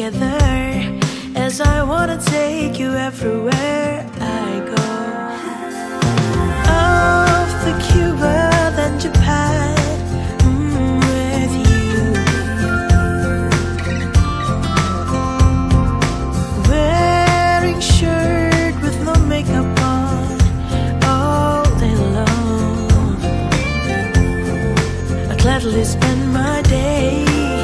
together, as I wanna take you everywhere I go. Off to Cuba, then Japan, with you. Wearing shirt with no makeup on all day long. I gladly spend my day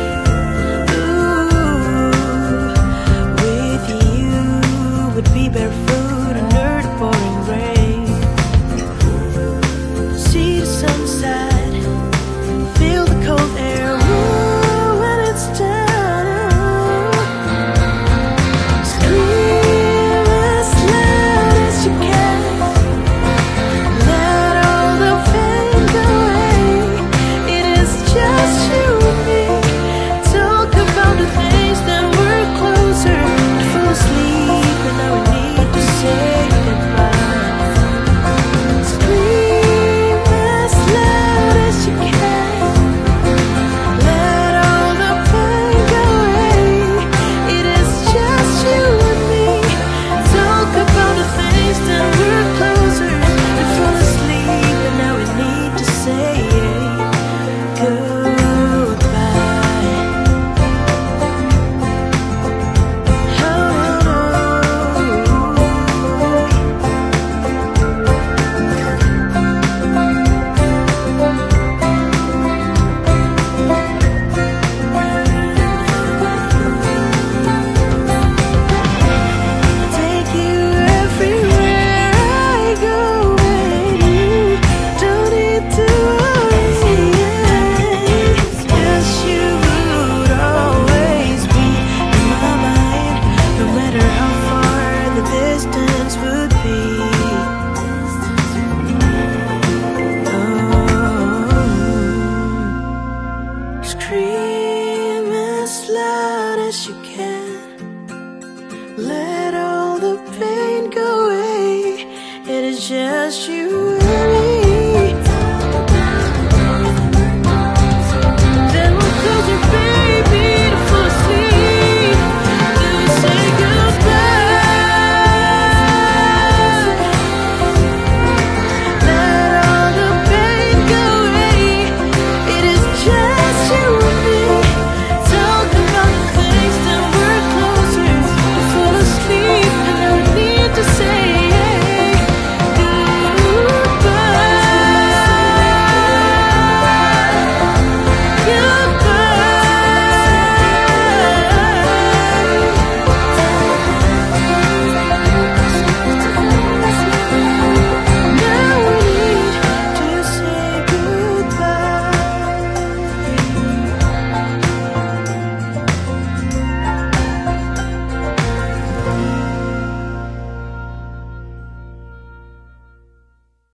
be barefoot under the pouring rain. See the sunset, feel the cold air, ooh, when it's done. Scream as loud as you can, let all the pain go away. It is just you and me. Talk about the things that were closer, fall asleep. Now we need to say goodbye. Scream as loud as you can, let all the pain go away. It is just you and me. Talk about the things that were closer and fall asleep. And now we need to say scream as loud as you can.